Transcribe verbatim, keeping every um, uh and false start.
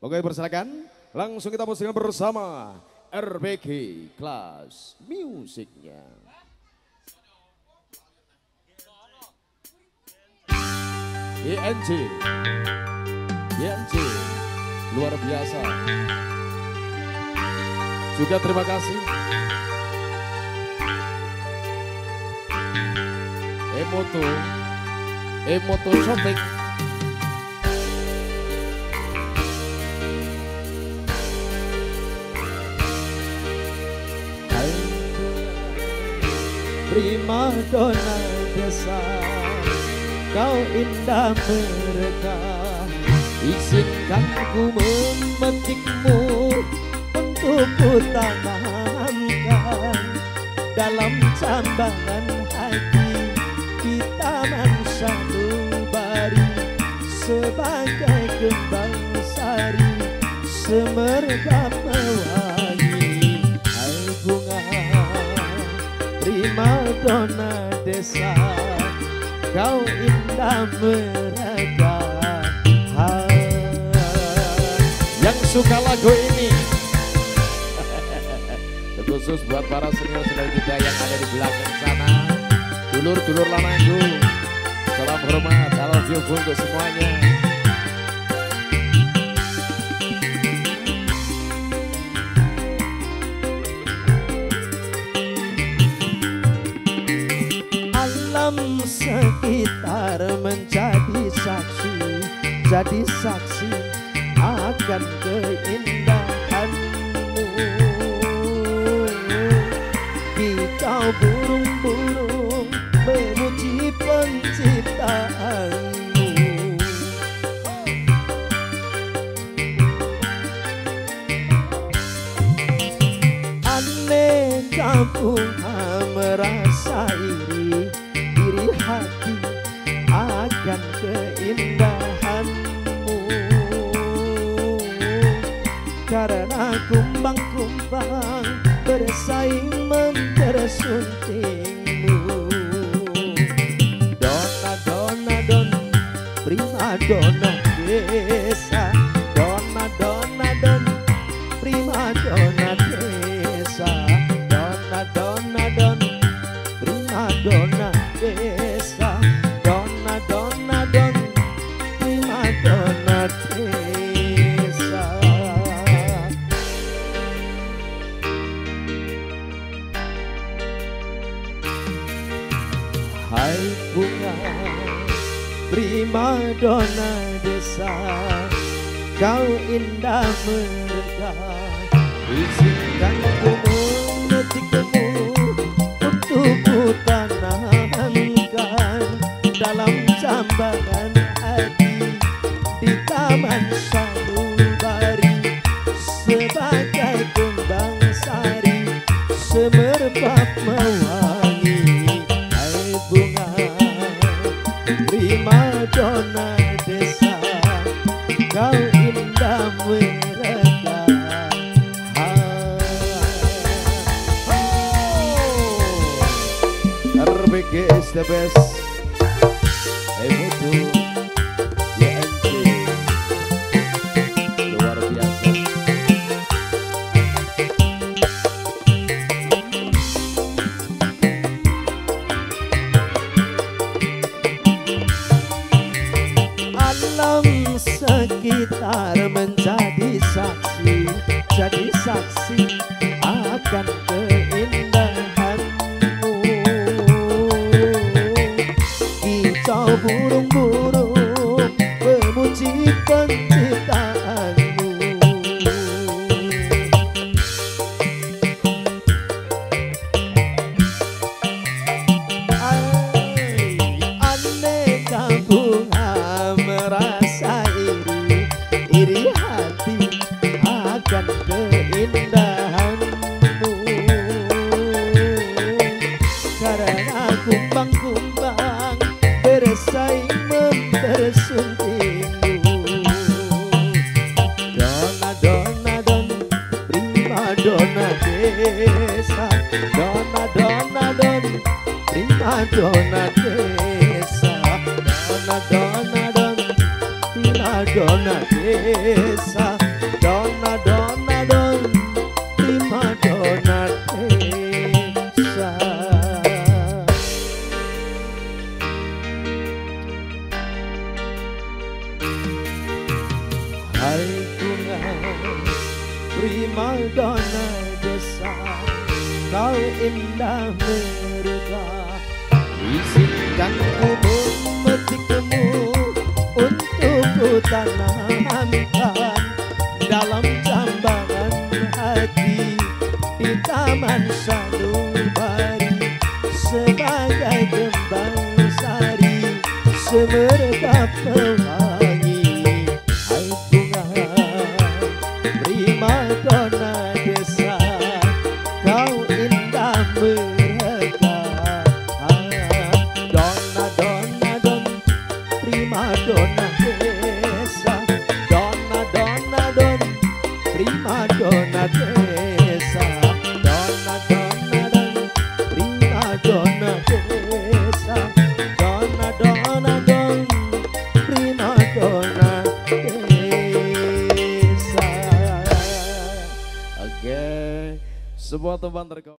Oke, persilakan. Langsung kita musik bersama R B K Kelas Musiknya. Y N C, Y N C, luar biasa. Juga terima kasih. Emoto, Emoto Shopping. Prima dona desa, kau indah mereka. Izinkan ku memetikmu untuk ku tanamkan dalam jambangan hati di taman sanubari, sebagai kembang sari semerbak mewangi. Hai bunga prima dona desa, kau indah mereka. Yang suka lagu ini khusus buat para senior-senior kita yang ada di belakang sana, dulur-dulur Lananggu, salam hormat, I love you untuk semuanya. Alam sekitar menjadi saksi, jadi saksi akan keindahanmu. Kicau burung-burung memuji penciptaanmu. Aneka bunga merasa iri, iri hati akan keindahanmu. Karena kumbang-kumbang bersaing mempersuntingmu. Dona, dona, don, prima dona desa. Dona, dona, don, prima dona desa. Dona, dona, don, prima dona desa. Dona, dona, don, prima dona desa. Hai bunga prima dona desa, kau indah mereka. Izinkan ku memetikmu untuk ku tanamkan dalam jambangan hati di taman sanubari, sebagai kembang sari semerbak mewangi. Bunga prima dona desa, kau indah mereka. R B K is the best. Emoto, Y N C, luar biasa. Alam sekitar menjadi saksi, jadi saksi akan keindahanmu. Kicau burung-burung memuji penciptaanmu. Aneka bunga merasa iri, iri hati akan keindahanmu. Karena kumbang-kumbang bersaing mempersuntingmu. Dona, dona, don, prima dona desa. Dona, dona, don, prima dona desa. Dona, dona, don, prima dona desa, dona dona don, prima dona desa. Hai bunga prima dona desa, kau indah mereka. Izinkan ku memetikmu untuk ku tanamkan dalam jambangan hati di taman sanubari sebagai kembang sari semerbak pelangi. Hai bunga prima dona desa, kau indah mereka. Dona dona don, prima dona desa, dona dona don, prima dona desa, dona dona don, prima dona desa, dona dona don, prima dona desa. Oke, sebuah teman terkau.